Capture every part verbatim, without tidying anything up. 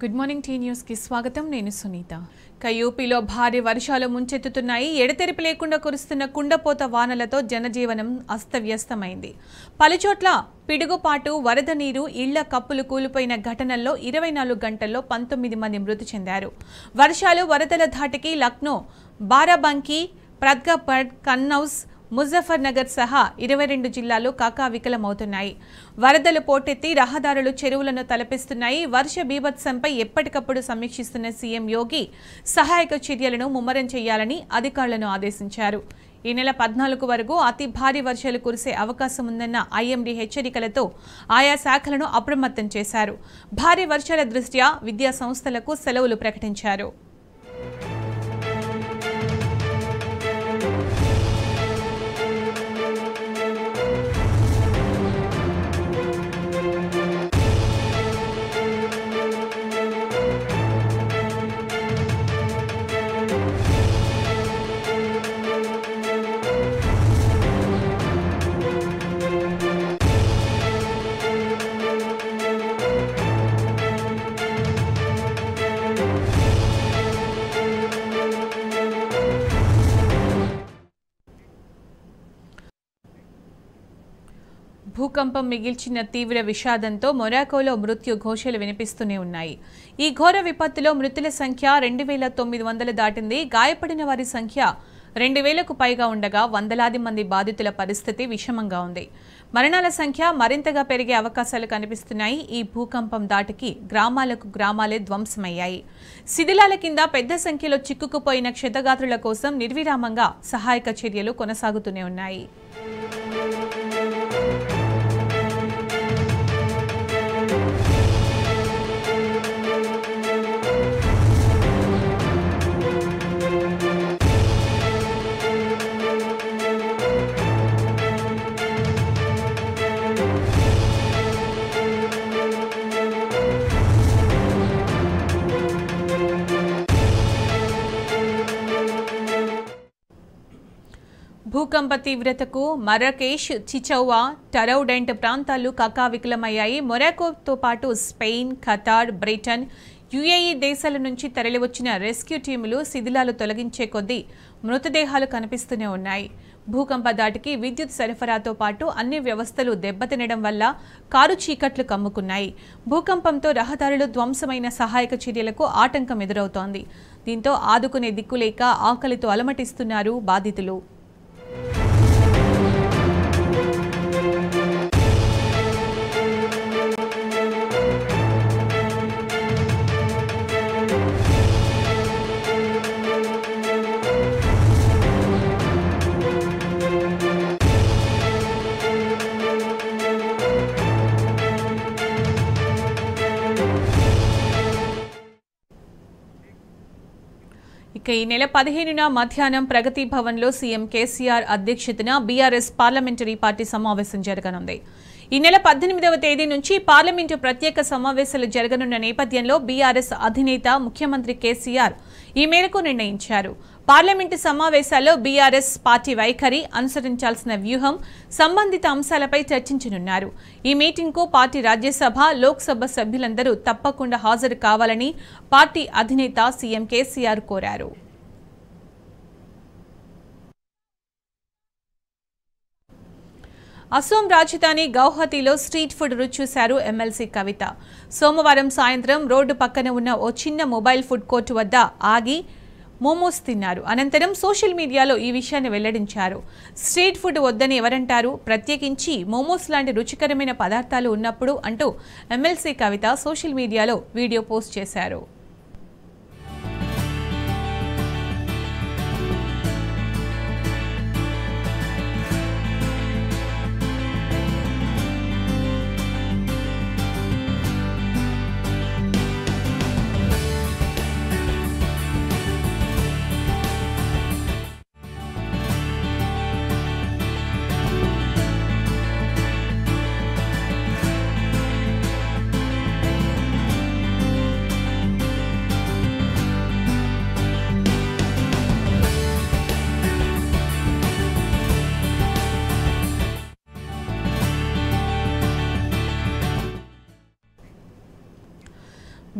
Good morning tea news కి స్వాగతం. నేను సునీత. యూపీలో భారీ వర్షాలు ముంచెత్తుతున్నాయి. ఎడతెరిపి లేకుండా కురుస్తున్న కుండపోత వానలతో జనజీవనం అస్తవ్యస్తమైంది. పలుచోట్ల పిడుగుపాటు, వరద నీరు, ఇళ్ల కప్పులు కూలిపోయిన ఘటనల్లో ఇరవై నాలుగు గంటల్లో పంతొమ్మిది మంది మృతి చెందారు. వర్షాలు వరదల ధాటికి లక్నో, బారాబంకీ, ప్రతాప్గఢ్, కన్నౌజ్, ముజఫర్ నగర్ సహా ఇరవై రెండు జిల్లాలు కాకావికలమవుతున్నాయి. వరదలు పోటెత్తి రహదారులు, చెరువులను తలపిస్తున్నాయి. వర్ష బీభత్సంపై ఎప్పటికప్పుడు సమీక్షిస్తున్న సీఎం యోగి సహాయక చర్యలను ముమ్మరం చేయాలని అధికారులను ఆదేశించారు. ఈ నెల పద్నాలుగు వరకు అతి భారీ వర్షాలు కురిసే అవకాశం ఉందన్న ఐఎండీ హెచ్చరికలతో ఆయా శాఖలను అప్రమత్తం చేశారు. భారీ వర్షాల దృష్ట్యా విద్యా సంస్థలకు సెలవులు ప్రకటించారు. భూకంపం మిగిల్చిన తీవ్ర విషాదంతో మొరాకోలో మృత్యు ఘోషలు వినిపిస్తూనే ఉన్నాయి. ఈ ఘోర విపత్తులో మృతుల సంఖ్య రెండు వేల తొమ్మిది వందలు దాటింది. గాయపడిన వారి సంఖ్య రెండు వేలకు పైగా ఉండగా వందలాది మంది బాధితుల పరిస్థితి విషమంగా ఉంది. మరణాల సంఖ్య మరింతగా పెరిగే అవకాశాలు కనిపిస్తున్నాయి. ఈ భూకంపం దాటికి గ్రామాలకు గ్రామాలే ధ్వంసమయ్యాయి. శిథిలాల కింద పెద్ద సంఖ్యలో చిక్కుకుపోయిన క్షతగాత్రుల కోసం నిర్విరామంగా సహాయక చర్యలు కొనసాగుతూనే ఉన్నాయి. భూకంప తీవ్రతకు మరకేష్, చిచౌవా, టరౌడెంట్ ప్రాంతాలు కకావికలమయ్యాయి. మొరాకోతో పాటు స్పెయిన్, ఖతార్, బ్రిటన్, యుఏఈ దేశాల నుంచి తరలివచ్చిన రెస్క్యూ టీములు శిథిలాలు తొలగించే కొద్దీ మృతదేహాలు కనిపిస్తూనే ఉన్నాయి. భూకంప దాటికి విద్యుత్ సరఫరాతో పాటు అన్ని వ్యవస్థలు దెబ్బతినడం వల్ల కారు చీకట్లు కమ్ముకున్నాయి. భూకంపంతో రహదారులు ధ్వంసమైన సహాయక చర్యలకు ఆటంకం ఎదురవుతోంది. దీంతో ఆదుకునే దిక్కులేక ఆకలితో అలమటిస్తున్నారు బాధితులు. ఇక ఈ నెల పదిహేనున మధ్యాహ్నం ప్రగతి భవన్లో సీఎం కేసీఆర్ అధ్యక్షతన బీఆర్ఎస్ పార్లమెంటరీ పార్టీ సమావేశం జరగనుంది. ఈ నెల పద్దెనిమిదవ తేదీ నుంచి పార్లమెంటు ప్రత్యేక సమావేశాలు జరగనున్న నేపథ్యంలో బీఆర్ఎస్ అధినేత ముఖ్యమంత్రి కేసీఆర్ ఈ మేరకు నిర్ణయించారు. పార్లమెంటు సమావేశాల్లో బీఆర్ఎస్ పార్టీ వైఖరి, అనుసరించాల్సిన వ్యూహం, సంబంధిత అంశాలపై చర్చించనున్నారు. ఈ మీటింగ్కు పార్టీ రాజ్యసభ, లోక్సభ సభ్యులందరూ తప్పకుండా హాజరు కావాలని పార్టీ అధినేత సీఎం కేసీఆర్ కోరారు. అసోం రాజధాని గౌహతిలో స్ట్రీట్ ఫుడ్ రుచి చూశారు ఎమ్మెల్సీ కవిత. సోమవారం సాయంత్రం రోడ్డు పక్కన ఉన్న ఓ చిన్న మొబైల్ ఫుడ్ కోర్టు వద్ద ఆగి మోమోస్ తిన్నారు. అనంతరం సోషల్ మీడియాలో ఈ విషయాన్ని వెల్లడించారు. స్ట్రీట్ ఫుడ్ వద్దని ఎవరంటారు, ప్రత్యేకించి మోమోస్ లాంటి రుచికరమైన పదార్థాలు ఉన్నప్పుడు అంటూ MLC Kavitha social media video post చేశారు.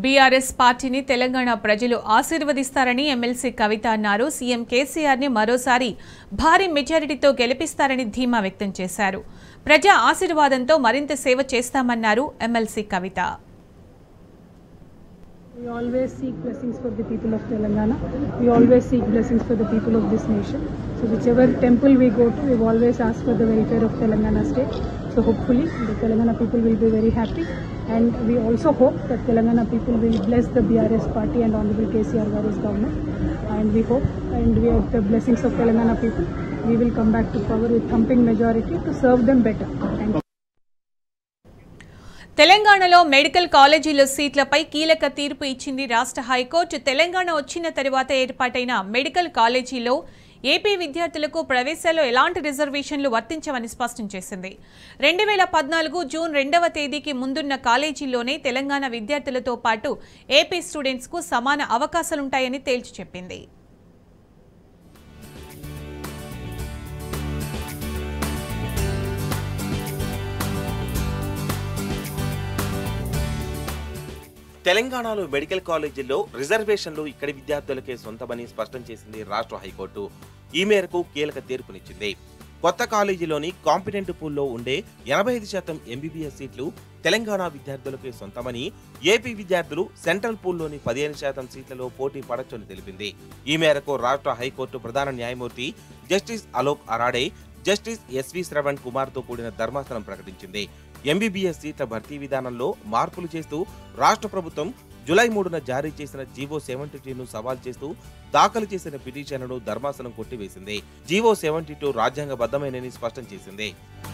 బీఆర్ఎస్ పార్టీని తెలంగాణ ప్రజలు ఆశీర్వదిస్తారని ఎమ్మెల్సీ కవిత అన్నారు. సీఎం కేసీఆర్ ని మరోసారి భారీ మెజారిటీతో గెలిపిస్తారని ధీమా వ్యక్తం చేశారు. ప్రజా ఆశీర్వాదంతో మరింత సేవ చేస్తామన్నారు MLC Kavitha. We always seek blessings for the people of Telangana. We always seek blessings for the people of this nation. So whichever temple we go to, we always ask for the welfare of Telangana state. So hopefully the Telangana people will be very happy. And we also hope that Telangana people will bless the B R S party and Honorable K C R Garu's government. And we hope, and we have the blessings of Telangana people, we will come back to power with thumping majority to serve them better. Thank you. తెలంగాణలో medical కాలేజీలో సీట్లపై కీలక తీర్పు ఇచ్చింది రాష్ట్ర high court. Telangana వచ్చిన తరువాత ఏర్పాటైన మెడికల్ కాలేజీలో ఏపీ విద్యార్థులకు ప్రవేశాల్లో ఎలాంటి రిజర్వేషన్లు వర్తించవని స్పష్టం చేసింది. రెండు వేల పద్నాలుగు జూన్ రెండవ తేదీకి ముందున్న కాలేజీల్లోనే తెలంగాణ విద్యార్థులతో పాటు ఏపీ స్టూడెంట్స్కు సమాన అవకాశాలుంటాయని తేల్చి చెప్పింది. తెలంగాణలో మెడికల్ కాలేజీల్లో రిజర్వేషన్లు ఇక్కడి విద్యార్థులకే సొంతమని స్పష్టం చేసింది రాష్ట్ర హైకోర్టు. ఈ మేరకు కీలక తీర్పునిచ్చింది. కొత్త కాలేజీలోని కాంపిటెంట్ పూల్లో ఉండే ఎనభై ఐదు శాతం ఎంబీబీఎస్ సీట్లు తెలంగాణ విద్యార్థులకే సొంతమని, ఏపీ విద్యార్థులు సెంట్రల్ పూల్లోని పదిహేను శాతం సీట్లలో పోటీ పడొచ్చని తెలిపింది. ఈ మేరకు రాష్ట్ర హైకోర్టు ప్రధాన న్యాయమూర్తి justice Alok Aradhe, justice SV Shravan Kumar తో కూడిన ధర్మాసనం ప్రకటించింది. ఎంబీబీఎస్ సీట్ల భర్తీ విధానంలో మార్పులు చేస్తూ రాష్ట్ర ప్రభుత్వం జులై మూడున జారీ చేసిన జీవో సెవెంటీ టూను సవాల్ చేస్తూ దాఖలు చేసిన పిటిషన్ను ధర్మాసనం కొట్టివేసింది. జీవో సెవెంటీ టూ రాజ్యాంగబద్ధమేనని స్పష్టం చేసింది.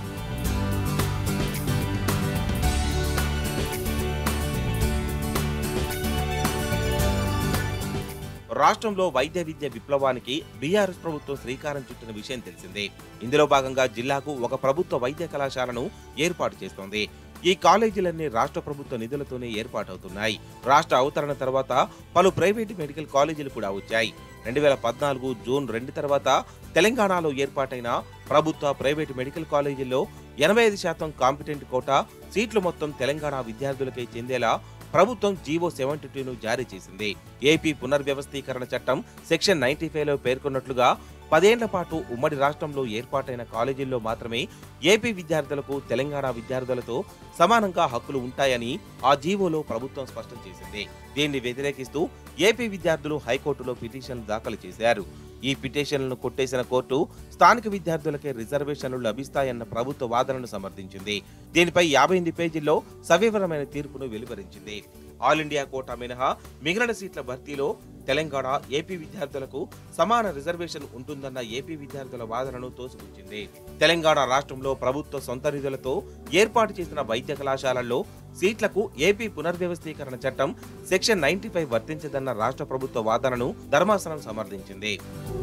రాష్ట్రంలో వైద్య విద్య విప్లవానికి బీఆర్ఎస్ ప్రభుత్వం శ్రీకారం చుట్టిన విషయం తెలిసిందే. ఇందులో భాగంగా జిల్లాకు ఒక ప్రభుత్వ వైద్య కళాశాలను ఏర్పాటు చేస్తోంది. ఈ కాలేజీలన్నీ రాష్ట్ర ప్రభుత్వ నిధులతోనే ఏర్పాటవుతున్నాయి. రాష్ట్ర అవతరణ తర్వాత పలు ప్రైవేటు మెడికల్ కాలేజీలు కూడా వచ్చాయి. రెండు వేల పద్నాలుగు జూన్ రెండు తర్వాత తెలంగాణలో ఏర్పాటైన ప్రభుత్వ ప్రైవేటు మెడికల్ కాలేజీల్లో ఎనభై ఐదు శాతం కాంపిటెంట్ కోటా సీట్లు మొత్తం తెలంగాణ విద్యార్థులకే చెందేలా ప్రభుత్వం జీవో సెవెంటీ టూను జారీ చేసింది. ఏపీ పునర్వ్యవస్థీకరణ చట్టం సెక్షన్ నైన్టీ ఫైవ్ లో పేర్కొన్నట్లుగా పదేళ్ల పాటు ఉమ్మడి రాష్ట్రంలో ఏర్పాటైన కాలేజీల్లో మాత్రమే ఏపీ విద్యార్థులకు తెలంగాణ విద్యార్థులతో సమానంగా హక్కులు ఉంటాయని ఆ జీవోలో ప్రభుత్వం స్పష్టం చేసింది. దీన్ని వ్యతిరేకిస్తూ ఏపీ విద్యార్థులు హైకోర్టులో పిటిషన్లు దాఖలు చేశారు. ఈ పిటిషన్లను కొట్టేసిన కోర్టు స్థానిక విద్యార్థులకే రిజర్వేషన్లు లభిస్తాయన్న ప్రభుత్వ వాదనను సమర్థించింది. దీనిపై యాభై ఎనిమిది పేజీల్లో సవివరమైన తీర్పును వెలువరించింది. ఆల్ ఇండియా కోటా మినహా మిగిలిన సీట్ల భర్తీలో తెలంగాణ, ఏపీ విద్యార్థులకు సమాన రిజర్వేషన్ ఉంటుందన్న ఏపీ విద్యార్థుల వాదనను తోసిపుచ్చింది. తెలంగాణ రాష్ట్రంలో ప్రభుత్వ సొంత నిధులతో ఏర్పాటు చేసిన వైద్య కళాశాలల్లో సీట్లకు ఏపీ పునర్వ్యవస్థీకరణ చట్టం సెక్షన్ నైన్టీ ఫైవ్ వర్తించదన్న రాష్ట్ర ప్రభుత్వ వాదనను ధర్మాసనం సమర్థించింది.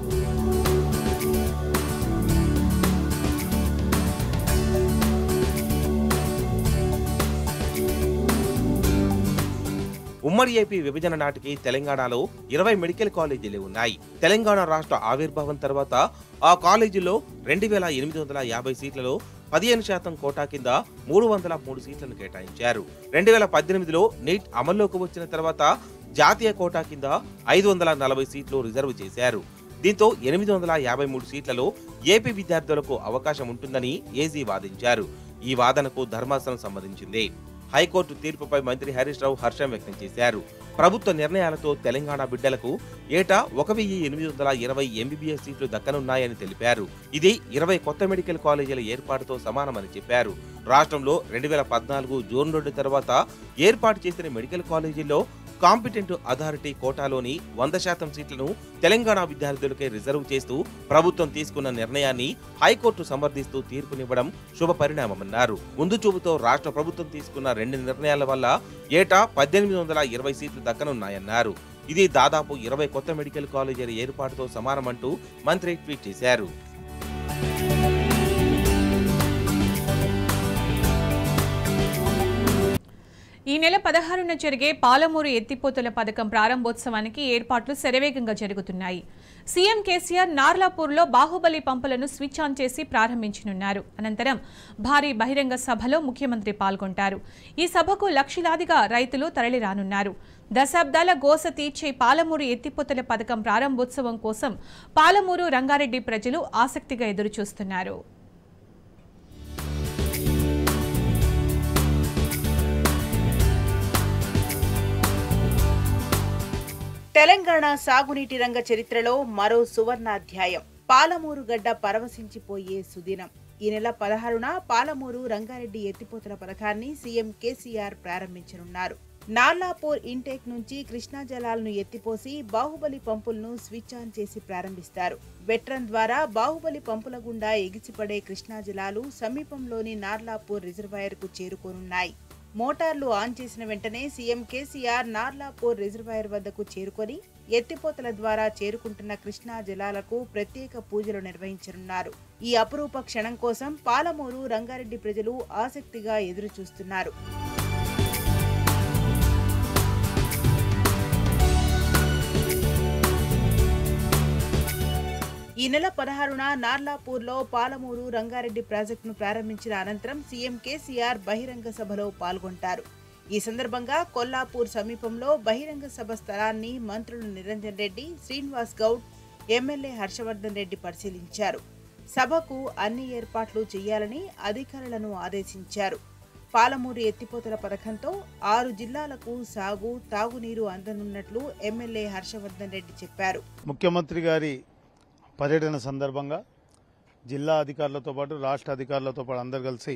ఉమ్మడి ఏపీ విభజన నాటికి తెలంగాణలో ఇరవై మెడికల్ కాలేజీలు ఉన్నాయి. తెలంగాణ రాష్ట్ర ఆవిర్భావం తర్వాత ఆ కాలేజీల్లో రెండు వేల ఎనిమిది వందల యాభై సీట్లలో పదిహేను శాతం కోటా కింద మూడు వందల మూడు సీట్లను కేటాయించారు. రెండు వేల పద్దెనిమిదిలో నీట్ అమల్లోకి వచ్చిన తర్వాత జాతీయ కోటా కింద ఐదు వందల నలభై సీట్లు రిజర్వ్ చేశారు. దీంతో ఎనిమిది వందల యాభై మూడు సీట్లలో ఏపీ విద్యార్థులకు అవకాశం ఉంటుందని ఏజీ వాదించారు. ఈ వాదనకు ధర్మాసనం సమ్మతించింది. హైకోర్టు తీర్పుపై మంత్రి హరీష్ రావు హర్షం వ్యక్తం చేశారు. ప్రభుత్వ నిర్ణయాలతో తెలంగాణ బిడ్డలకు ఏటా ఒక వెయ్యి ఎనిమిది వందల ఇరవై ఎంబీబీఎస్ సీట్లు దక్కనున్నాయని తెలిపారు. ఇది ఇరవై కొత్త మెడికల్ కాలేజీల ఏర్పాటుతో సమానమని చెప్పారు. రాష్ట్రంలో రెండు వేల పద్నాలుగు జూన్ రెండు తర్వాత ఏర్పాటు చేసిన మెడికల్ కాలేజీల్లో కాంపిటెంట్ అథారిటీ కోటాలోని వంద శాతం సీట్లను తెలంగాణ విద్యార్థులకే రిజర్వ్ చేస్తూ ప్రభుత్వం తీసుకున్న నిర్ణయాన్ని హైకోర్టు సమర్థిస్తూ తీర్పునివ్వడం శుభ పరిణామమన్నారు. ముందు చూపుతో రాష్ట్ర ప్రభుత్వం తీసుకున్న రెండు నిర్ణయాల వల్ల ఏటా పద్దెనిమిది వందల ఇరవై సీట్లు దక్కనున్నాయన్నారు. ఇది దాదాపు ఇరవై కొత్త మెడికల్ కాలేజీల ఏర్పాటుతో సమానమంటూ మంత్రి ట్వీట్ చేశారు. ఈ నెల పదహారున జరిగే పాలమూరు ఎత్తిపోతల పథకం ప్రారంభోత్సవానికి ఏర్పాట్లు శరవేగంగా జరుగుతున్నాయి. సీఎం కేసీఆర్ నార్లాపూర్లో బాహుబలి పంపులను స్విచ్ ఆన్ చేసి ప్రారంభించనున్నారు. అనంతరం భారీ బహిరంగ సభలో ముఖ్యమంత్రి పాల్గొంటారు. ఈ సభకు లక్షలాదిగా రైతులు తరలిరానున్నారు. దశాబ్దాల గోస తీర్చే పాలమూరు ఎత్తిపోతల పథకం ప్రారంభోత్సవం కోసం పాలమూరు రంగారెడ్డి ప్రజలు ఆసక్తిగా ఎదురుచూస్తున్నారు. తెలంగాణ సాగునీటి రంగ చరిత్రలో మరో సువర్ణాధ్యాయం. పాలమూరు గడ్డ పరవశించిపోయే సుదినం. ఈ నెల పదహారున పాలమూరు రంగారెడ్డి ఎత్తిపోతల పథకాన్ని సీఎం కేసీఆర్ ప్రారంభించనున్నారు. నార్లాపూర్ ఇంటేక్ నుంచి కృష్ణా జలాలను ఎత్తిపోసి బాహుబలి పంపులను స్విచ్ ఆన్ చేసి ప్రారంభిస్తారు. వెట్రన్ ద్వారా బాహుబలి పంపుల గుండా ఎగిసిపడే కృష్ణా జలాలు సమీపంలోని నార్లాపూర్ రిజర్వాయర్ కు చేరుకోనున్నాయి. మోటార్లు ఆన్ చేసిన వెంటనే సీఎం కేసీఆర్ నార్లాపూర్ రిజర్వాయర్ వద్దకు చేరుకొని ఎత్తిపోతల ద్వారా చేరుకుంటున్న కృష్ణా జలాలకు ప్రత్యేక పూజలు నిర్వహించనున్నారు. ఈ అపురూప క్షణం కోసం పాలమూరు రంగారెడ్డి ప్రజలు ఆసక్తిగా ఎదురుచూస్తున్నారు. ఈ నెల పదహారున నార్లాపూర్లో పాలమూరు రంగారెడ్డి ప్రాజెక్టును ప్రారంభించిన అనంతరం సీఎం కేసీఆర్ బహిరంగ సభలో పాల్గొంటారు. ఈ సందర్భంగా కొల్లాపూర్ సమీపంలో బహిరంగ సభ స్థలాన్ని మంత్రులు నిరంజన్ రెడ్డి, శ్రీనివాస్ గౌడ్, ఎమ్మెల్యే హర్షవర్ధన్ రెడ్డి పరిశీలించారు. సభకు అన్ని ఏర్పాట్లు చేయాలని అధికారులను ఆదేశించారు. పాలమూరు ఎత్తిపోతల పథకంతో ఆరు జిల్లాలకు సాగు, తాగునీరు అందనున్నట్లు ఎమ్మెల్యే హర్షవర్ధన్ రెడ్డి చెప్పారు. ముఖ్యమంత్రి గారి పర్యటన సందర్భంగా జిల్లా అధికారులతో పాటు రాష్ట్ర అధికారులతో పాటు అందరు కలిసి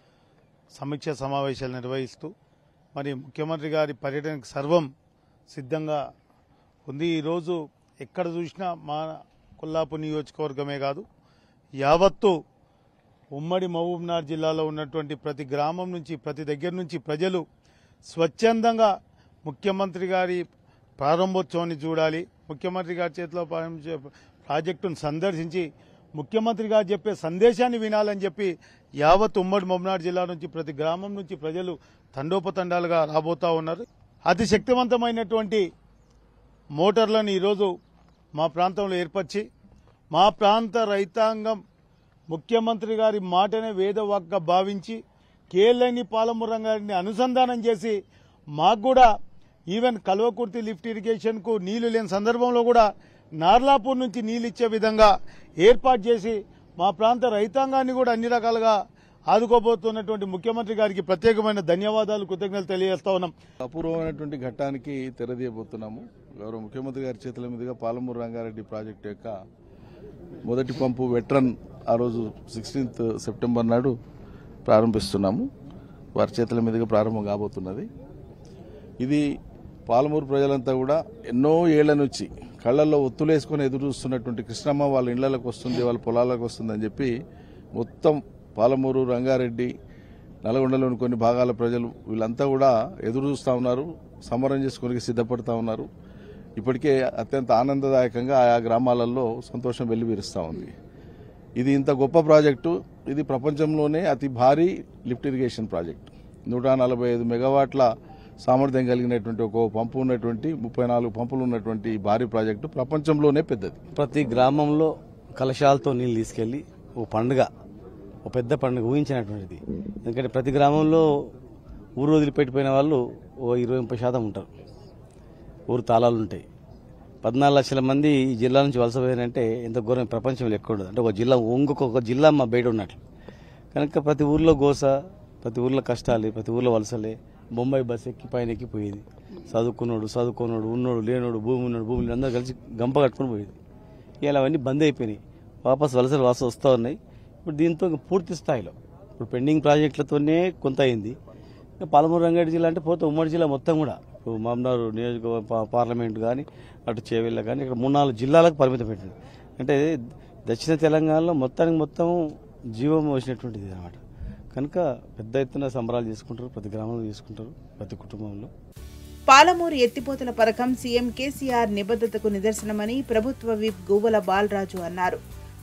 సమీక్ష సమావేశాలు నిర్వహిస్తూ మరి ముఖ్యమంత్రి గారి పర్యటనకు సర్వం సిద్ధంగా ఉంది. ఈరోజు ఎక్కడ చూసినా మా కొల్లాపూర్ నియోజకవర్గమే కాదు, యావత్తు ఉమ్మడి మహబూబ్నగర్ జిల్లాలో ఉన్నటువంటి ప్రతి గ్రామం నుంచి ప్రతి దగ్గర నుంచి ప్రజలు స్వచ్ఛందంగా ముఖ్యమంత్రి గారి ప్రారంభోత్సవాన్ని చూడాలి, ముఖ్యమంత్రి గారి చేతిలో ప్రాజెక్టును సందర్శించి ముఖ్యమంత్రి గారు చెప్పే సందేశాన్ని వినాలని చెప్పి యావత్ ఉమ్మడి మహబూబ్నగర్ జిల్లా నుంచి ప్రతి గ్రామం నుంచి ప్రజలు తండోపతండాలుగా రాబోతా ఉన్నారు. అతి శక్తివంతమైనటువంటి మోటార్లను ఈరోజు మా ప్రాంతంలో ఏర్పరిచి మా ప్రాంత రైతాంగం ముఖ్యమంత్రి గారి మాటనే వేదవాక్గా భావించి కేఎల్ఐని పాలమూరు రంగారెడ్డిని అనుసంధానం చేసి మాకు కూడా ఈవెన్ కల్వకుర్తి లిఫ్ట్ ఇరిగేషన్కు నీళ్లు లేని సందర్భంలో కూడా నార్లాపూర్ నుంచి నీళ్ళు ఇచ్చే విధంగా ఏర్పాటు చేసి మా ప్రాంత రైతాంగాన్ని కూడా అన్ని రకాలుగా ఆదుకోబోతున్నటువంటి ముఖ్యమంత్రి గారికి ప్రత్యేకమైన ధన్యవాదాలు, కృతజ్ఞతలు తెలియజేస్తా ఉన్నాం. అపూర్వమైనటువంటి ఘట్టానికి తెరదీయబోతున్నాము. గౌరవ ముఖ్యమంత్రి గారి చేతుల మీదుగా పాలమూరు రంగారెడ్డి ప్రాజెక్టు యొక్క మొదటి పంపు వెట్రన్ ఆ రోజు సిక్స్టీన్త్ సెప్టెంబర్ నాడు ప్రారంభిస్తున్నాము. వారి చేతుల మీదుగా ప్రారంభం కాబోతున్నది. ఇది పాలమూరు ప్రజలంతా కూడా ఎన్నో ఏళ్ల నుంచి కళ్లల్లో ఒత్తులేసుకుని ఎదురు చూస్తున్నటువంటి కృష్ణమ్మ వాళ్ళ ఇళ్లకు వస్తుంది, వాళ్ళ పొలాలకు వస్తుందని చెప్పి మొత్తం పాలమూరు రంగారెడ్డి నల్గొండలోని కొన్ని భాగాల ప్రజలు వీళ్ళంతా కూడా ఎదురు చూస్తూ ఉన్నారు, సమరం చేసుకుని సిద్ధపడతా ఉన్నారు. ఇప్పటికే అత్యంత ఆనందదాయకంగా ఆయా గ్రామాలలో సంతోషం వెల్లివిరుస్తూ ఉంది. ఇది ఇంత గొప్ప ప్రాజెక్టు, ఇది ప్రపంచంలోనే అతి భారీ లిఫ్ట్ ఇరిగేషన్ ప్రాజెక్టు. నూట నలభై ఐదు మెగావాట్ల సామర్థ్యం కలిగినటువంటి ఒక పంపు ఉన్నటువంటి ముప్పై నాలుగు పంపులు ఉన్నటువంటి భారీ ప్రాజెక్టు ప్రపంచంలోనే పెద్దది. ప్రతి గ్రామంలో కలశాలతో నీళ్ళు తీసుకెళ్లి ఓ పండుగ, ఒక పెద్ద పండుగ ఊహించినటువంటిది. ఎందుకంటే ప్రతి గ్రామంలో ఊరు వదిలిపెట్టిపోయిన వాళ్ళు ఓ ఇరవై ముప్పై శాతం ఉంటారు. ఊరు తాళాలు ఉంటాయి. పద్నాలుగు లక్షల మంది ఈ జిల్లా నుంచి వలస పోయారంటే ఎంత ఘోరం, ప్రపంచంలో ఎక్కువ ఉండదు. అంటే ఒక జిల్లా ఇంకొక జిల్లా మా బయట ఉన్నట్లు. కనుక ప్రతి ఊర్లో గోస, ప్రతి ఊర్లో కష్టాలే, ప్రతి ఊర్లో వలసలే. బొంబాయి బస్ ఎక్కి పైన ఎక్కి పోయేది. చదువుకున్నాడు, చదువుకున్నాడు, ఉన్నోడు, లేనోడు, భూమి ఉన్నాడు, భూమి అందరూ కలిసి గంప కట్టుకుని పోయేది. ఇలా అవన్నీ బంద్ అయిపోయినాయి. వాపస్ వలసలు వాస వస్తూ ఉన్నాయి. ఇప్పుడు దీంతో పూర్తి స్థాయిలో ఇప్పుడు పెండింగ్ ప్రాజెక్టులతోనే కొంత అయింది. పాలమూరు రంగారెడ్డి జిల్లా అంటే పోతే ఉమ్మడి జిల్లా మొత్తం కూడా ఇప్పుడు మహబూబ్నగర్ నియోజకవర్గ పార్లమెంట్ కానీ అటు చేవెళ్ళ కానీ ఇక్కడ మూడు నాలుగు జిల్లాలకు పరిమితం పెట్టింది. అంటే దక్షిణ తెలంగాణలో మొత్తానికి మొత్తం జీవం వచ్చినటువంటిది అనమాట. కనుక పెద్ద ఎత్తున సంబరాలు చేసుకుంటారు, ప్రతి గ్రామంలో చేసుకుంటారు, ప్రతి కుటుంబంలో. పాలమూరు ఎత్తిపోతల పథకం సీఎం కేసీఆర్ నిబద్ధతకు నిదర్శనమని ప్రభుత్వ విప్ గువ్వల బాలరాజు అన్నారు.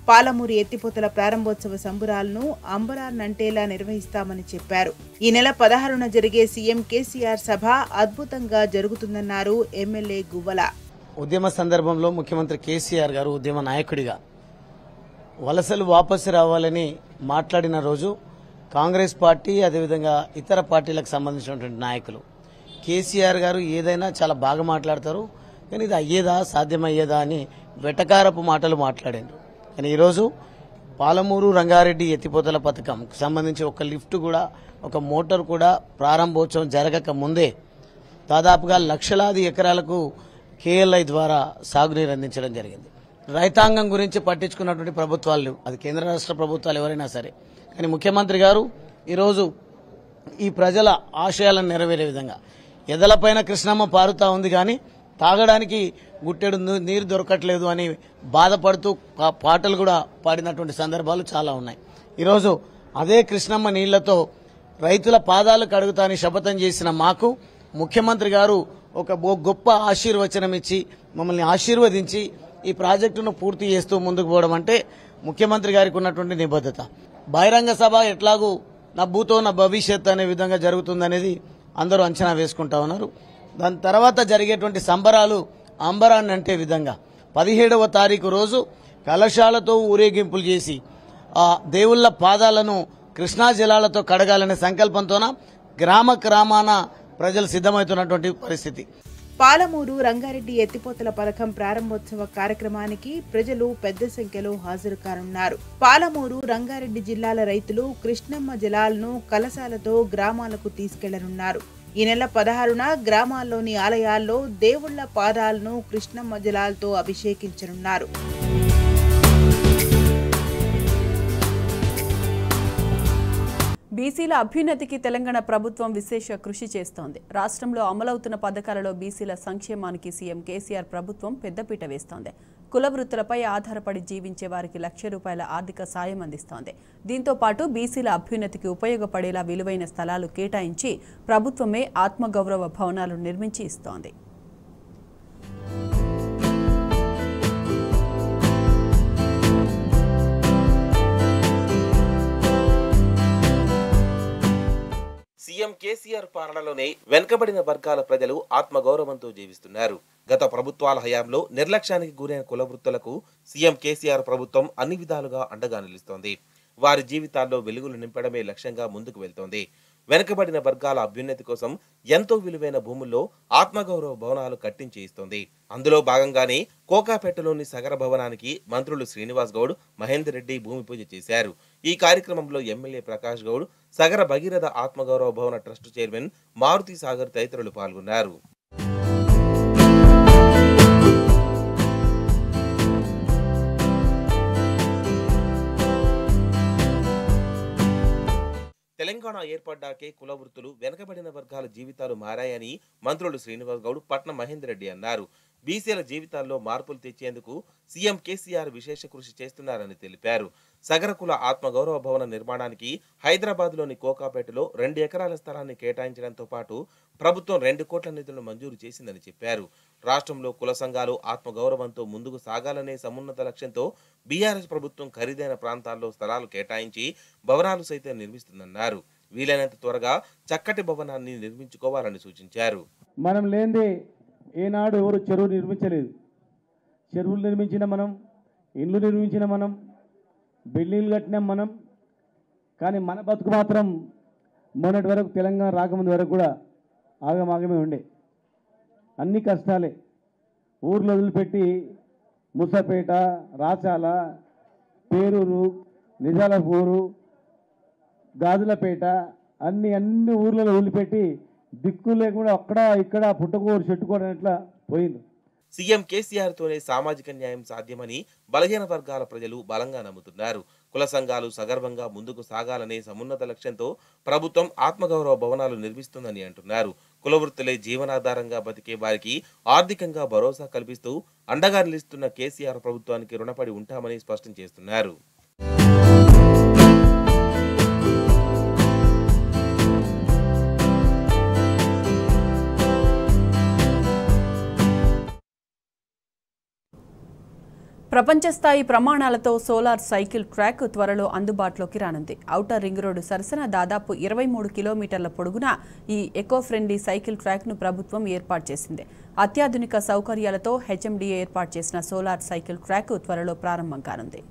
పాలమూరు ఎత్తిపోతల ప్రారంభోత్సవ సంబురాలను అంబరాన్నంటేలా నిర్వహిస్తామని చెప్పారు. ఈ నెల పదహారున జరిగే సీఎం కేసీఆర్ సభ అద్భుతంగా జరుగుతుందన్నారు ఎమ్మెల్యే గువ్వల. ఉద్యమ సందర్భంలో ముఖ్యమంత్రి కేసీఆర్ గారు ఉద్యమ నాయకుడిగా వలసలు వాపసు రావాలని మాట్లాడిన రోజు కాంగ్రెస్ పార్టీ అదేవిధంగా ఇతర పార్టీలకు సంబంధించినటువంటి నాయకులు కేసీఆర్ గారు ఏదైనా చాలా బాగా మాట్లాడతారు, కానీ ఇది అయ్యేదా సాధ్యమయ్యేదా అని వెటకారపు మాటలు మాట్లాడారు. కానీ ఈరోజు పాలమూరు రంగారెడ్డి ఎత్తిపోతల పథకంకు సంబంధించి ఒక లిఫ్ట్ కూడా ఒక మోటార్ కూడా ప్రారంభోత్సవం జరగక ముందే దాదాపుగా లక్షలాది ఎకరాలకు కేఎల్ఐ ద్వారా సాగునీరు అందించడం జరిగింది. రైతాంగం గురించి పట్టించుకున్నటువంటి ప్రభుత్వాలు, అది కేంద్ర రాష్ట్ర ప్రభుత్వాలు ఎవరైనా సరే, కానీ ముఖ్యమంత్రి గారు ఈరోజు ఈ ప్రజల ఆశయాలను నెరవేరే విధంగా ఎదలపైన కృష్ణమ్మ పారుతా ఉంది, కానీ తాగడానికి గుట్టెడు నీరు దొరకట్లేదు అని బాధపడుతూ పాటలు కూడా పాడినటువంటి సందర్భాలు చాలా ఉన్నాయి. ఈరోజు అదే కృష్ణమ్మ నీళ్లతో రైతుల పాదాలు కడుగుతాని శపథం చేసిన మాకు ముఖ్యమంత్రి గారు ఒక గొప్ప ఆశీర్వచనం ఇచ్చి మమ్మల్ని ఆశీర్వదించి ఈ ప్రాజెక్టును పూర్తి చేస్తూ ముందుకు పోవడం అంటే ముఖ్యమంత్రి గారికి ఉన్నటువంటి నిబద్ధత. బహిరంగ సభ ఎట్లాగూ నా భూతో నా భవిష్యత్ అనే విధంగా జరుగుతుందనేది అందరూ అంచనా వేసుకుంటా ఉన్నారు. దాని తర్వాత జరిగేటువంటి సంబరాలు అంబరాన్ని అంటే విధంగా పదిహేడవ తారీఖు రోజు కలశాలతో ఊరేగింపులు చేసి ఆ దేవుళ్ల పాదాలను కృష్ణా జలాలతో కడగాలనే సంకల్పంతోన గ్రామ గ్రామాన ప్రజలు సిద్ధమవుతున్నటువంటి పరిస్థితి. పాలమూరు రంగారెడ్డి ఎత్తిపోతల పథకం ప్రారంభోత్సవ కార్యక్రమానికి ప్రజలు పెద్ద సంఖ్యలో హాజరు కానున్నారు. పాలమూరు రంగారెడ్డి జిల్లాల రైతులు కృష్ణమ్మ జలాలను కలశాలతో గ్రామాలకు తీసుకెళ్లనున్నారు. ఈ నెల పదహారున గ్రామాల్లోని ఆలయాల్లో దేవుళ్ల పాదాలను కృష్ణమ్మ జలాలతో అభిషేకించనున్నారు. బీసీల అభ్యున్నతికి తెలంగాణ ప్రభుత్వం విశేష కృషి చేస్తోంది. రాష్ట్రంలో అమలవుతున్న పథకాలలో బీసీల సంక్షేమానికి సీఎం కేసీఆర్ ప్రభుత్వం పెద్దపీట వేస్తోంది. కుల వృత్తులపై ఆధారపడి జీవించే వారికి లక్ష రూపాయల ఆర్థిక సాయం అందిస్తోంది. దీంతో పాటు బీసీల అభ్యున్నతికి ఉపయోగపడేలా విలువైన స్థలాలు కేటాయించి ప్రభుత్వమే ఆత్మగౌరవ భవనాలు నిర్మించి ఇస్తోంది. సీఎం కేసీఆర్ పాలనలోనే వెనుకబడిన వర్గాల ప్రజలు ఆత్మగౌరవంతో జీవిస్తున్నారు. గత ప్రభుత్వాల హయాంలో నిర్లక్ష్యానికి గురైన కుల వృత్తులకు సీఎం కేసీఆర్ ప్రభుత్వం అన్ని విధాలుగా అండగా నిలుస్తోంది. వారి జీవితాల్లో వెలుగులు నింపడమే లక్ష్యంగా ముందుకు వెళ్తోంది. వెనుకబడిన వర్గాల అభ్యున్నతి కోసం ఎంతో విలువైన భూముల్లో ఆత్మగౌరవ భవనాలు కట్టించి ఇస్తోంది. అందులో భాగంగానే కోకాపేటలోని సగర భవనానికి మంత్రులు శ్రీనివాస్ గౌడ్, మహేందర్ రెడ్డి భూమి పూజ చేశారు. ఈ కార్యక్రమంలో ఎమ్మెల్యే ప్రకాష్ గౌడ్, సగర భగీరథ ఆత్మగౌరవ భవన ట్రస్ట్ చైర్మన్ మారుతి సాగర్ తదితరులు పాల్గొన్నారు. తెలంగాణ ఏర్పడ్డాకే కుల వృత్తులు, వెనకబడిన వర్గాల జీవితాలు మారాయని మంత్రులు శ్రీనివాస్ గౌడ్, పట్నం మహేందర్ రెడ్డి అన్నారు. బీసీల జీవితాల్లో మార్పులు తెచ్చేందుకు సీఎం కేసీఆర్ విశేష కృషి చేస్తున్నారని తెలిపారు. సగర కుల ఆత్మగౌరవ భవన నిర్మాణానికి హైదరాబాద్ లోని కోకాపేటలో రెండు ఎకరాల స్థలాన్ని కేటాయించడంతో పాటు ప్రభుత్వం రెండు కోట్ల నిధులను మంజూరు చేసిందని చెప్పారు. రాష్ట్రంలో కుల సంఘాలు ఆత్మగౌరవంతో ముందుకు సాగాలనే సమున్నత లక్ష్యంతో బీఆర్ఎస్ ప్రభుత్వం ఖరీదైన ప్రాంతాల్లో స్థలాలు కేటాయించి భవనాలు సైతం నిర్మిస్తుందన్నారు. వీలైనంత త్వరగా చక్కటి భవనాన్ని నిర్మించుకోవాలని సూచించారు. మనం లేనిదే ఏనాడు ఎవరు చెరువు నిర్మించలేదు. చెరువులు నిర్మించిన మనం, ఇళ్ళు నిర్మించిన మనం, బిల్డింగ్లు కట్టినాం మనం. కానీ మన బతుకు మాత్రం మొన్నటి వరకు తెలంగాణ రాకముందు వరకు కూడా ఆగమాగమే ఉండే. అన్ని కష్టాలే. ఊర్లు వదిలిపెట్టి ముసపేట, రాచాల, పేరూరు, నిజాలపూరు, గాజులపేట అన్ని అన్ని ఊర్లలో వదిలిపెట్టి దిక్కు లేకుండా అక్కడ ఇక్కడ పుట్టకూరు చెట్టుకోవడం ఎట్లా పోయింది. సీఎం కేసీఆర్ తోనే సామాజిక న్యాయం సాధ్యమని బలహీన వర్గాల ప్రజలు బలంగా నమ్ముతున్నారు. కుల సంఘాలు సగర్వంగా ముందుకు సాగాలనే సమున్నత లక్ష్యంతో ప్రభుత్వం ఆత్మగౌరవ భవనాలు నిర్మిస్తుందని అంటున్నారు. కుల వృత్తులే జీవనాధారంగా బతికే వారికి ఆర్థికంగా భరోసా కల్పిస్తూ అండగా నిలుస్తున్న కేసీఆర్ ప్రభుత్వానికి రుణపడి ఉంటామని స్పష్టం చేస్తున్నారు. ప్రపంచ స్థాయి ప్రమాణాలతో సోలార్ సైకిల్ ట్రాక్ త్వరలో అందుబాటులోకి రానుంది. ఔటర్ రింగ్ రోడ్డు సరసన దాదాపు ఇరవై మూడు కిలోమీటర్ల పొడుగున ఈ ఎకో ఫ్రెండ్లీ సైకిల్ ట్రాక్ను ప్రభుత్వం ఏర్పాటు చేసింది. అత్యాధునిక సౌకర్యాలతో హెచ్ఎండిఏ ఏర్పాటు చేసిన సోలార్ సైకిల్ ట్రాక్ త్వరలో ప్రారంభం కానుంది.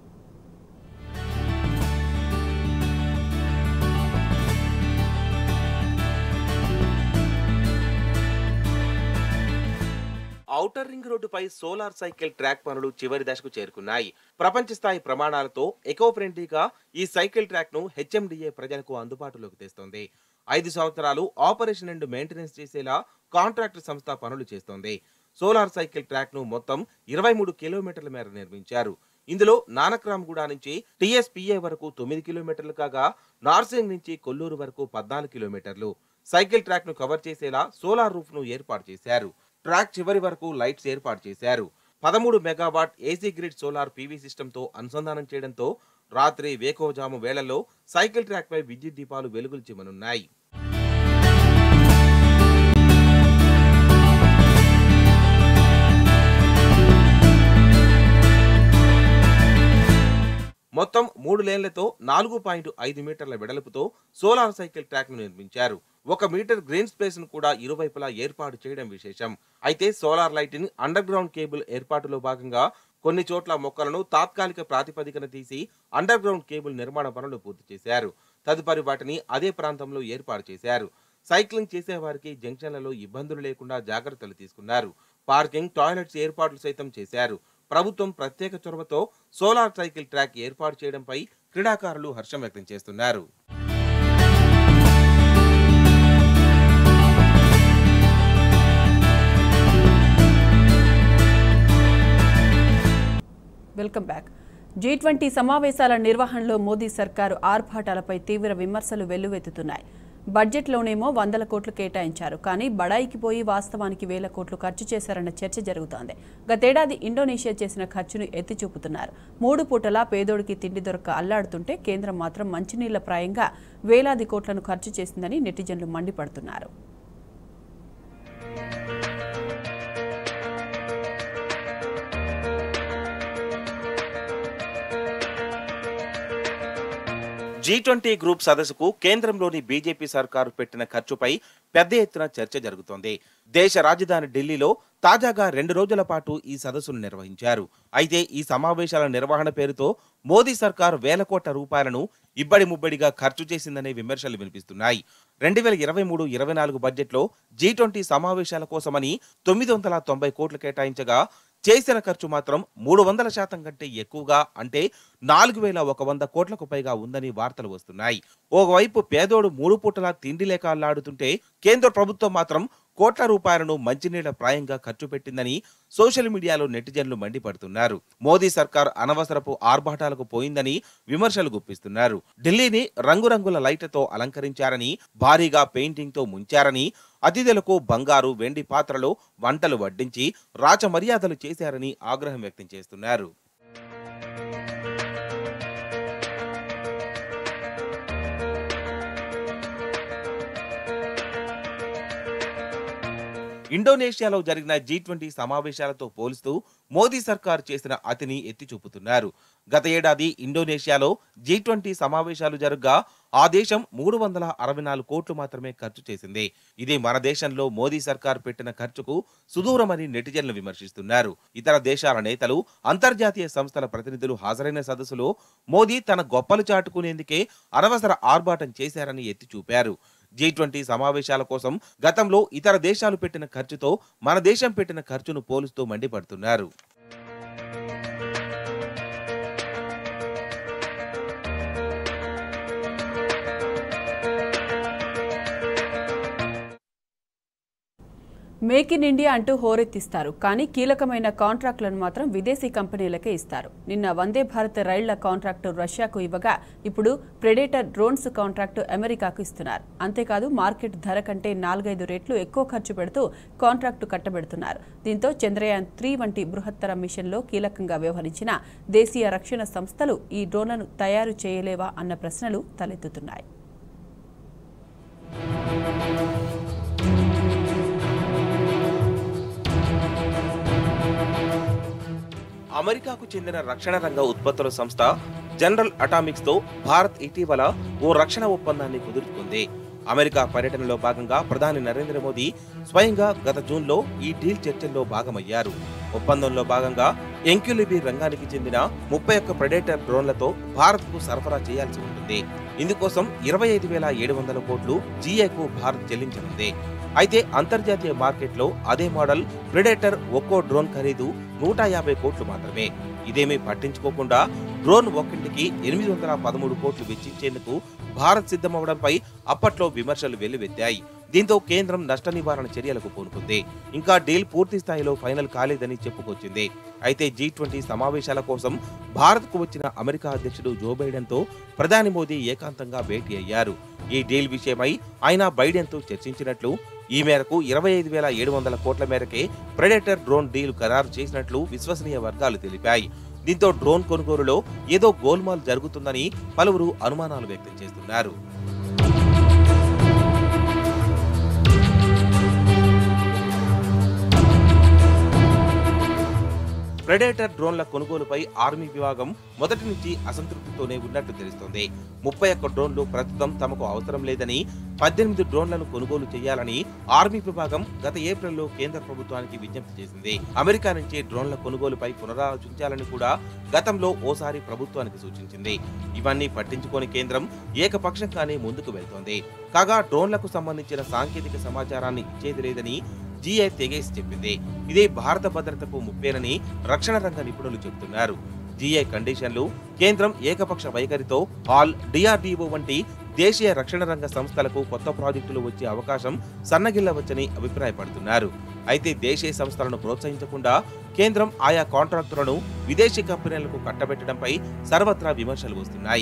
ఔటర్ రింగ్ రోడ్డుపై సోలార్ సైకిల్ ట్రాక్ పనులు చివరి దశకు చేరుకున్నాయి. ప్రపంచ స్థాయి ప్రమాణాలతో ఎకో ఫ్రెండ్లీగా ఈ సైకిల్ ట్రాక్ ను హెచ్ఎండిఏ ప్రజలకు అందుబాటులోకి తెస్తోంది. ఐదు సంవత్సరాలు ఆపరేషన్ అండ్ మెయింటెనెన్స్ చేసేలా కాంట్రాక్ట్ సంస్థ పనులు చేస్తోంది. సోలార్ సైకిల్ ట్రాక్ ను మొత్తం ఇరవై మూడు కిలోమీటర్ల మేర నిర్మించారు. ఇందులో నానక్రామ్గూడ నుంచి టీఎస్పీఏ వరకు తొమ్మిది కిలోమీటర్లు కాగా నార్సింగ్ నుంచి కొల్లూరు వరకు పద్నాలుగు కిలోమీటర్లు. సైకిల్ ట్రాక్ ను కవర్ చేసేలా సోలార్ రూఫ్ ను ఏర్పాటు చేశారు. ట్రాక్ చివరి వరకు లైట్స్ ఏర్పాటు చేశారు. పదమూడు megawatt AC grid solar PV సిస్టంతో అనుసంధానం చేయడంతో రాత్రి వేకోజాము వేళల్లో సైకిల్ ట్రాక్ పై విద్యుత్ దీపాలు వెలుగులు చిమ్మనున్నాయి. మొత్తం మూడు లేన్లతో నాలుగు పాయింట్ ఐదు మీటర్ల వెడల్పుతో సోలార్ సైకిల్ ట్రాక్ ను నిర్మించారు. ఒక మీటర్ గ్రీన్ స్పేస్ ను కూడా ఇరువైపులా ఏర్పాటు చేయడం విశేషం. అయితే solar lighting underground cable ఏర్పాటులో భాగంగా కొన్ని చోట్ల మొక్కలను తాత్కాలిక ప్రాతిపదికన తీసి అండర్ గ్రౌండ్ కేబుల్ నిర్మాణ పనులు పూర్తి చేశారు. తదుపరి వాటిని అదే ప్రాంతంలో ఏర్పాటు చేశారు. సైక్లింగ్ చేసేవారికి జంక్షన్లలో ఇబ్బందులు లేకుండా జాగ్రత్తలు తీసుకున్నారు. పార్కింగ్, టాయిలెట్స్ ఏర్పాట్లు సైతం చేశారు. ప్రభుత్వం ప్రత్యేక చొరవతో సోలార్ సైకిల్ ట్రాక్ ఏర్పాటు చేయడంపై క్రీడాకారులు హర్షం వ్యక్తం చేస్తున్నారు. Welcome back. జీ ట్వంటీ సమావేశాల నిర్వహణలో మోదీ సర్కారు ఆర్భాటాలపై తీవ్ర విమర్శలు వెల్లువెత్తుతున్నాయి. బడ్జెట్లోనేమో వందల కోట్లు కేటాయించారు, కానీ బడాయికి పోయి వాస్తవానికి వేల కోట్లు ఖర్చు చేశారన్న చర్చ జరుగుతోంది. గతేడాది ఇండోనేషియా చేసిన ఖర్చును ఎత్తి చూపుతున్నారు. మూడు పూటలా పేదోడికి తిండి దొరక్క అల్లాడుతుంటే కేంద్రం మాత్రం మంచినీళ్ల ప్రాయంగా వేలాది కోట్లను ఖర్చు చేసిందని నెటిజన్లు మండిపడుతున్నారు. జీ ట్వంటీ గ్రూప్ సదస్సుకు కేంద్రంలోని బీజేపీ సర్కారు పెట్టిన ఖర్చుపై పెద్ద ఎత్తున చర్చ జరుగుతోంది. దేశ రాజధాని ఢిల్లీలో తాజాగా రెండు రోజుల పాటు ఈ సదస్సును నిర్వహించారు. అయితే ఈ సమావేశాల నిర్వహణ పేరుతో మోదీ సర్కారు వేల కోట్ల రూపాయలను ఇబ్బడి ముబ్బడిగా ఖర్చు చేసిందనే విమర్శలు వినిపిస్తున్నాయి. రెండు వేల ఇరవై మూడు ఇరవై నాలుగు బడ్జెట్లో జీ ట్వంటీ సమావేశాల కోసమని తొమ్మిది వందల తొంభై కోట్లు కేటాయించగా చేసిన ఖర్చు మాత్రం మూడు వందల శాతం కంటే ఎక్కువగా, అంటే నాలుగు వేల ఒక వంద కోట్లకు పైగా ఉందని వార్తలు వస్తున్నాయి. ఓవైపు పేదోడు మూడు పూటలా తిండి లేక అల్లాడుతుంటే కేంద్ర ప్రభుత్వం మాత్రం కోట్ల రూపాయలను మంచినీళ్ల ప్రాయంగా ఖర్చు పెట్టిందని సోషల్ మీడియాలో నెటిజన్లు మండిపడుతున్నారు. మోదీ సర్కార్ అనవసరపు ఆర్భాటాలకు పోయిందని విమర్శలు గుప్పిస్తున్నారు. ఢిల్లీని రంగురంగుల లైట్లతో అలంకరించారని, భారీగా పెయింటింగ్ తో ముంచారని, అతిథులకు బంగారు, వెండి పాత్రలో వంటలు వడ్డించి రాచ మర్యాదలు చేశారని ఆగ్రహం వ్యక్తం చేస్తున్నారు. ఇండోనేషియాలో జరిగిన జీ ట్వంటీ సమావేశాలతో పోలుస్తూ మోదీ సర్కార్ చేసిన అతిని ఎత్తి చూపుతున్నారు. గత ఏడాది ఇండోనేషియాలో జీ ట్వంటీ సమావేశాలు జరగ్గా ఆ దేశం మూడు వందల అరవై నాలుగు కోట్లు మాత్రమే ఖర్చు చేసింది. ఇది మన దేశంలో మోదీ సర్కార్ పెట్టిన ఖర్చుకు సుదూరమని నెటిజన్లు విమర్శిస్తున్నారు. ఇతర దేశాల నేతలు, అంతర్జాతీయ సంస్థల ప్రతినిధులు హాజరైన సదస్సులో మోదీ తన గొప్పలు చాటుకునేందుకే అనవసర ఆర్భాటం చేశారని ఎత్తి చూపారు. జీ ట్వంటీ సమావేశాల కోసం గతంలో ఇతర దేశాలు పెట్టిన ఖర్చుతో మన దేశం పెట్టిన ఖర్చును పోలుస్తూ మండిపడుతున్నారు. మేక్ ఇన్ ఇండియా అంటూ హోరెత్తిస్తారు, కానీ కీలకమైన కాంట్రాక్టులను మాత్రం విదేశీ కంపెనీలకే ఇస్తారు. నిన్న వందే భారత్ రైళ్ల కాంట్రాక్టు రష్యాకు ఇవ్వగా ఇప్పుడు ప్రెడేటర్ డ్రోన్స్ కాంట్రాక్టు అమెరికాకు ఇస్తున్నారు. అంతేకాదు మార్కెట్ ధర కంటే నాలుగైదు రెట్లు ఎక్కువ ఖర్చు పెడుతూ కాంట్రాక్టు కట్టబెడుతున్నారు. దీంతో చంద్రయాన్ త్రీ వంటి బృహత్తర మిషన్లో కీలకంగా వ్యవహరించిన దేశీయ రక్షణ సంస్థలు ఈ డ్రోన్లను తయారు చేయలేవా అన్న ప్రశ్నలు తలెత్తుతున్నాయి. అమెరికాకు చెందిన రక్షణ రంగ ఉత్పత్తుల సంస్థ జనరల్ అటామిక్స్ తో భారత్ ఇటీవల ఓ రక్షణ ఒప్పందాన్ని కుదుర్చుకుంది. అమెరికా పర్యటనలో భాగంగా ప్రధాని నరేంద్ర మోదీ స్వయంగా గత జూన్లో ఈ డీల్ చర్చల్లో భాగమయ్యారు. ఒప్పందంలో భాగంగా ఎంక్యూలిబి రంగానికి చెందిన ముప్పై ఒక్క ప్రెడేటర్ డ్రోన్లతో భారత్ కు సరఫరా చేయాల్సి ఉంటుంది. ఇందుకోసం ఇరవై ఐదు వేల ఏడు వందల కోట్లు జీఏకు భారత్ చెల్లించనుంది. అయితే అంతర్జాతీయ మార్కెట్లో అదే మోడల్ ప్రెడేటర్ ఒక్కో డ్రోన్ ఖరీదు నూట యాభై కోట్లు మాత్రమే. ఇదేమీ పట్టించుకోకుండా డ్రోన్ ఒక్కింటికి ఎనిమిది వందల పదమూడు కోట్లు వెచ్చించేందుకు భారత్ సిద్ధమవడంపై అప్పట్లో విమర్శలు వెల్లువెత్తాయి. దీంతో కేంద్రం నష్ట నివారణ చర్యలకు పూనుకుంది. ఇంకా డీల్ పూర్తి స్థాయిలో ఫైనల్ కాలేదని చెప్పుకొచ్చింది. అయితే జీ ట్వంటీ సమావేశాల కోసం భారత్ కు వచ్చిన అమెరికా అధ్యక్షుడు జో బైడెన్ తో ప్రధాని మోదీ ఏకాంతంగా భేటీ అయ్యారు. ఈ డీల్ విషయమై ఆయన బైడెన్ తో చర్చించినట్లు, ఈ మేరకు ఇరవై ఐదు వేల ఏడు వందల కోట్ల మేరకే ప్రెడేటర్ డ్రోన్ డీల్ ఖరారు చేసినట్లు విశ్వసనీయ వర్గాలు తెలిపాయి. దీంతో డ్రోన్ కొనుగోలులో ఏదో గోల్మాల్ జరుగుతుందని పలువురు అనుమానాలు వ్యక్తం చేస్తున్నారు. ప్రెడేటర్ డ్రోన్ల కొనుగోలుపై ఆర్మీ విభాగం మొదటి నుంచి అసంతృప్తితోనే ఉన్నట్లు తెలుస్తోంది. ముప్పై ఒక్క డ్రోన్లు ప్రస్తుతం తమకు అవసరం లేదని, పద్దెనిమిది డ్రోన్లను కొనుగోలు చేయాలని ఆర్మీ విభాగం గత ఏప్రిల్లో కేంద్ర ప్రభుత్వానికి విజ్ఞప్తి చేసింది. అమెరికా నుంచి డ్రోన్ల కొనుగోలుపై పునరాలోచించాలని కూడా గతంలో ఓసారి ప్రభుత్వానికి సూచించింది. ఇవన్నీ పట్టించుకోని కేంద్రం ఏకపక్షంగానే ముందుకు వెళ్తోంది. కాగా డ్రోన్లకు సంబంధించిన సాంకేతిక సమాచారాన్ని ఇచ్చేది లేదని జీఐ తెగేసి చెప్పింది. ఇదే భారత భద్రతకు ముప్పేనని రక్షణ రంగ నిపుణులు చెబుతున్నారు. జీఐ కండిషన్లు, కేంద్రం ఏకపక్ష వైఖరితో హాల్, డిఆర్డీఓ వంటి దేశీయ రక్షణ రంగ సంస్థలకు కొత్త ప్రాజెక్టులు వచ్చే అవకాశం సన్నగిల్లవచ్చని అభిప్రాయపడుతున్నారు. అయితే దేశీయ సంస్థలను ప్రోత్సహించకుండా కేంద్రం ఆయా కాంట్రాక్టులను విదేశీ కంపెనీలకు కట్టబెట్టడంపై సర్వత్రా విమర్శలు వస్తున్నాయి.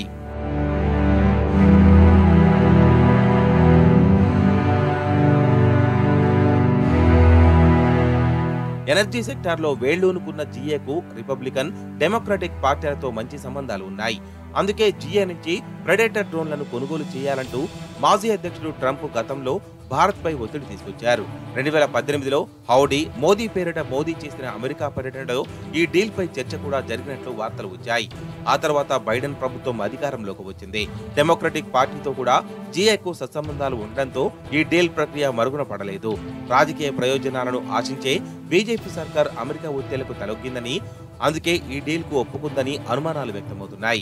ఎనర్జీ సెక్టార్లో వేళ్లూనుకున్న జీఏకు రిపబ్లికన్, డెమోక్రటిక్ పార్టీలతో మంచి సంబంధాలు ఉన్నాయి. అందుకే జీఏ నుంచి ప్రెడేటర్ డ్రోన్లను కొనుగోలు చేయాలంటూ మాజీ అధ్యక్షుడు ట్రంప్ గతంలో భారత్ పై ఒత్తిడి తీసుకొచ్చారు. రెండు వేల పద్దెనిమిదిలో హౌడీ మోదీ పేరిట మోదీ చేసిన అమెరికా పర్యటనలో ఈ డీల్ పై చర్చ కూడా జరిగినట్లు వార్తలు వచ్చాయి. ఆ తర్వాత బైడెన్ ప్రభుత్వం అధికారంలోకి వచ్చింది. డెమోక్రటిక్ పార్టీతో కూడా జీఏకు సత్సంబంధాలు ఉండడంతో ఈ డీల్ ప్రక్రియ మరుగున పడలేదు. రాజకీయ ప్రయోజనాలను ఆశించే బీజేపీ సర్కార్ అమెరికా ఒత్తిళ్లకు తలొగ్గిందని, అందుకే ఈ డీల్ కు ఒప్పుకుందని అనుమానాలు వ్యక్తమవుతున్నాయి.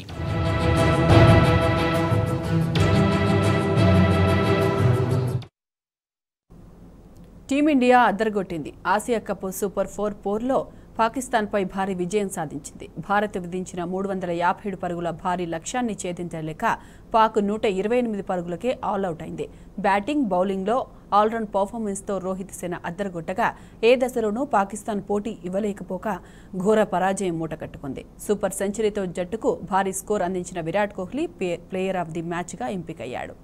టీమిండియా అద్దరగొట్టింది. ఆసియా కప్ సూపర్ ఫోర్ పోర్లో పాకిస్తాన్పై భారీ విజయం సాధించింది. భారత్ విధించిన మూడు వందల యాభై ఏడు పరుగుల భారీ లక్ష్యాన్ని ఛేదించలేక పాక్ నూట ఇరవై ఎనిమిది పరుగులకే ఆల్అవుట్ అయింది. బ్యాటింగ్, బౌలింగ్లో ఆల్రౌండ్ పర్ఫార్మెన్స్తో రోహిత్ సేన అద్దరగొట్టగా ఏ దశలోనూ పాకిస్తాన్ పోటీ ఇవ్వలేకపోక ఘోర పరాజయం మూటకట్టుకుంది. సూపర్ సెంచరీతో జట్టుకు భారీ స్కోర్ అందించిన Virat Kohli player of the మ్యాచ్గా ఎంపికయ్యాడు.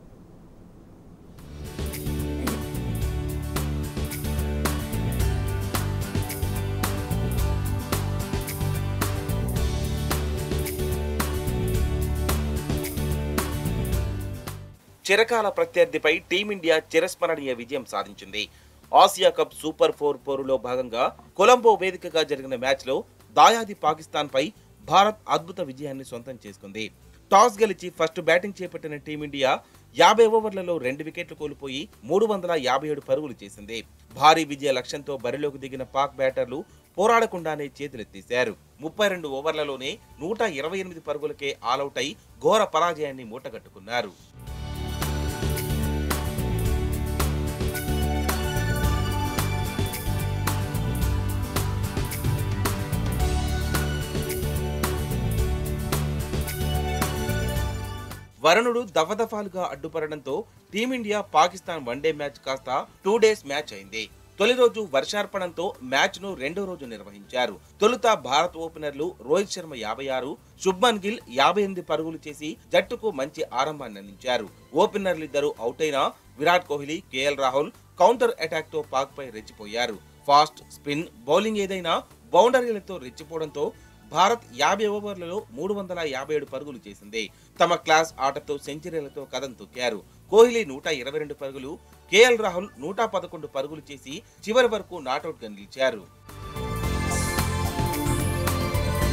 చిరకాల ప్రత్యర్థిపై టీమిండియా చిరస్మరణీయ విజయం సాధించింది. ఆసియా కప్ సూపర్ ఫోర్ పోరులో భాగంగా కొలంబో వేదికగా జరిగిన మ్యాచ్లో దాయాది పాకిస్తాన్ పై భారత్ అద్భుత విజయాన్ని సొంతం చేసుకుంది. టాస్ గెలిచి ఫస్ట్ బ్యాటింగ్ చేపట్టిన టీమిండియా యాభై ఓవర్లలో రెండు వికెట్లు కోల్పోయి మూడు వందల యాభై ఏడు పరుగులు చేసింది. భారీ విజయ లక్ష్యంతో బరిలోకి దిగిన పాక్ బ్యాటర్లు పోరాడకుండానే చేతులెత్తేశారు. ముప్పై రెండు ఓవర్లలోనే నూట ఇరవై ఎనిమిది పరుగులకే ఆలౌట్ అయి ఘోర పరాజయాన్ని మూటగట్టుకున్నారు. వరుణుడు దఫదఫాలుగా అడ్డుపడడంతో టీమిండియా పాకిస్తాన్ వన్డే మ్యాచ్ కాస్త టూ డేస్ మ్యాచ్ అయింది. తొలి రోజు వర్షార్పణంతో మ్యాచ్ ను రెండో రోజు నిర్వహించారు. తొలుత భారత్ ఓపెనర్లు రోహిత్ శర్మ యాభై ఆరు, శుభ్మన్ గిల్ యాభై ఎనిమిది పరుగులు చేసి జట్టుకు మంచి ఆరంభాన్ని అందించారు. ఓపెనర్లిద్దరూ అవుట్ అయినా Virat Kohli, KL Rahul counter attack తో పాక్ పై రెచ్చిపోయారు. ఫాస్ట్, స్పిన్, బౌలింగ్ ఏదైనా బౌండరీలతో రెచ్చిపోవడంతో భారత్ యాభై ఓవర్లలో మూడు వందల యాభై ఏడు పరుగులు చేసింది. తమ క్లాస్ ఆటతో సెంచరీలతో కదం తొక్కారు. కోహ్లీ నూట ఇరవై రెండు పరుగులు, కేఎల్ రాహుల్ నూట పదకొండు పరుగులు చేసి చివరి వరకు నాటౌట్ గా నిలిచారు.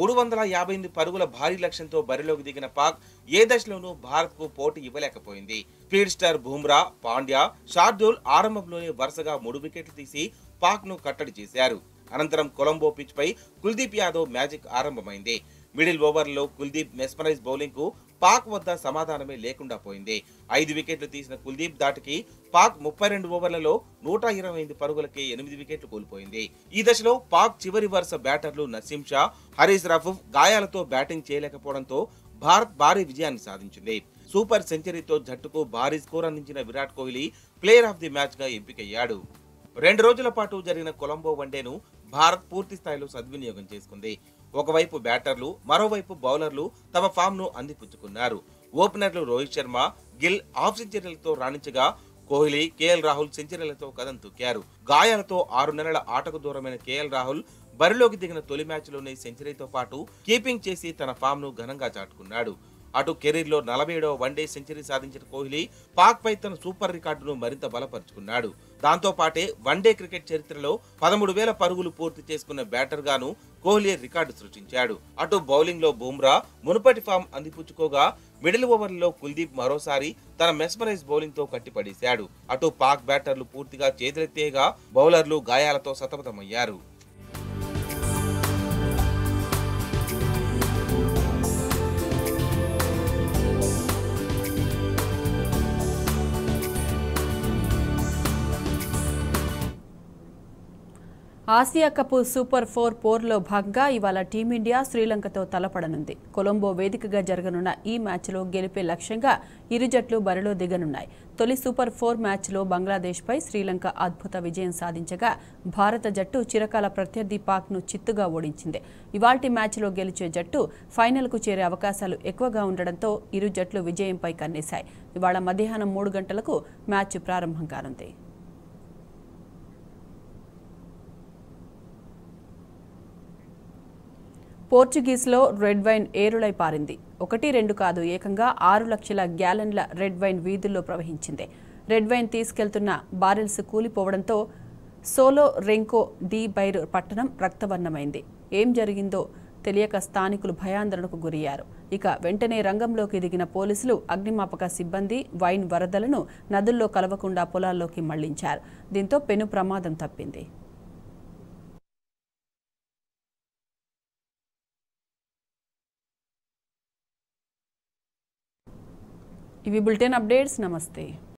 మూడు వందల యాభై ఎనిమిది పరుగుల భారీ లక్ష్యంతో బరిలోకి దిగిన పాక్ ఏ దశలోనూ భారత్ కు పోటీ ఇవ్వలేకపోయింది. స్పీడ్ స్టార్ బుమ్రా, పాండ్యా, షార్దూల్ ఆరంభంలోనే వరుసగా మూడు వికెట్లు తీసి పాక్ ను కట్టడి చేశారు. అనంతరం కొలంబో పిచ్ పై కుల్దీప్ యాదవ్ మ్యాజిక్ ఆరంభమైంది. మిడిల్ ఓవర్లలో కుల్దీప్ మెస్మరైజ్ బౌలింగ్ కు పాక్ వద్ద సమాధానమే లేకుండా పోయింది. ఐదు వికెట్లు తీసిన కుల్దీప్ దాటికి పాక్ ముప్పై రెండు ఓవర్లలో నూట ఇరవై ఐదు పరుగులకే ఎనిమిది వికెట్లు కోల్పోయింది. ఈ దశలో పాక్ చివరి వరుస బ్యాటర్లు నసీం షా, హరీస్ రఫూఫ్ గాయాలతో బ్యాటింగ్ చేయలేకపోవడంతో భారత్ భారీ విజయాన్ని సాధించింది. సూపర్ సెంచరీతో జట్టుకు భారీ స్కోర్ అందించిన Virat Kohli player of the match గా ఎంపికయ్యాడు. రెండు రోజుల పాటు జరిగిన కొలంబో వన్డేను భారత్ పూర్తి స్థాయిలో సద్వినియోగం చేసుకుంది. ఒకవైపు బ్యాటర్లు, మరోవైపు బౌలర్లు తమ ఫామ్ ను అందిపుచ్చుకున్నారు. ఓపెనర్లు రోహిత్ శర్మ, గిల్ హాఫ్ సెంచరీలతో రాణించగా కోహ్లీ, కేఎల్ రాహుల్ సెంచరీలతో కదం తొక్కారు. గాయాలతో ఆరు నెలల ఆటకు దూరమైన కేఎల్ రాహుల్ బరిలోకి దిగిన తొలి మ్యాచ్లోనే సెంచరీతో పాటు కీపింగ్ చేసి తన ఫామ్ ను ఘనంగా చాటుకున్నాడు. అటు కెరీర్లో నలభై ఏడవ వన్డే సెంచరీ సాధించిన కోహ్లీ పాక్ పై తన సూపర్ రికార్డును మరింత బలపరుచుకున్నాడు. దాంతో పాటే వన్డే క్రికెట్ చరిత్రలో పదమూడు వేల పరుగులు పూర్తి చేసుకున్న బ్యాటర్ గాను కోహ్లీ రికార్డు సృష్టించాడు. అటు బౌలింగ్ లో బుమ్రా మునుపటి ఫామ్ అందిపుచ్చుకోగా మిడిల్ ఓవర్లలో కుల్దీప్ మరోసారి తన మెస్మరైజ్ బౌలింగ్ తో కట్టిపడేశాడు. అటు పాక్ బ్యాటర్లు పూర్తిగా చేతులెత్తేగా బౌలర్లు గాయాలతో సతమతమయ్యారు. ఆసియా కప్ సూపర్ ఫోర్ పోర్లో భాగంగా ఇవాళ టీమిండియా శ్రీలంకతో తలపడనుంది. కొలంబో వేదికగా జరగనున్న ఈ మ్యాచ్లో గెలిపే లక్ష్యంగా ఇరు జట్లు బరిలో దిగనున్నాయి. తొలి సూపర్ ఫోర్ మ్యాచ్లో బంగ్లాదేశ్పై శ్రీలంక అద్భుత విజయం సాధించగా భారత జట్టు చిరకాల ప్రత్యర్థి పాక్ను చిత్తుగా ఓడించింది. ఇవాల్టి మ్యాచ్లో గెలిచే జట్టు ఫైనల్కు చేరే అవకాశాలు ఎక్కువగా ఉండడంతో ఇరు జట్లు విజయంపై కన్నేశాయి. ఇవాళ మధ్యాహ్నం మూడు గంటలకు మ్యాచ్ ప్రారంభం కానుంది. పోర్చుగీస్లో రెడ్ వైన్ ఏరులై పారింది. ఒకటి రెండు కాదు, ఏకంగా ఆరు లక్షల గ్యాలన్ల రెడ్ వైన్ వీధుల్లో ప్రవహించింది. రెడ్ వైన్ తీసుకెళ్తున్న బారెల్స్ కూలిపోవడంతో సోలో రెంకో డి బైర్ పట్టణం రక్తవర్ణమైంది. ఏం జరిగిందో తెలియక స్థానికులు భయాందోళనకు గురయ్యారు. ఇక వెంటనే రంగంలోకి దిగిన పోలీసులు, అగ్నిమాపక సిబ్బంది వైన్ వరదలను నదుల్లో కలవకుండా పొలాల్లోకి మళ్లించారు. దీంతో పెను ప్రమాదం తప్పింది. ఇవి బులెటిన్ అప్డేట్స్. నమస్తే.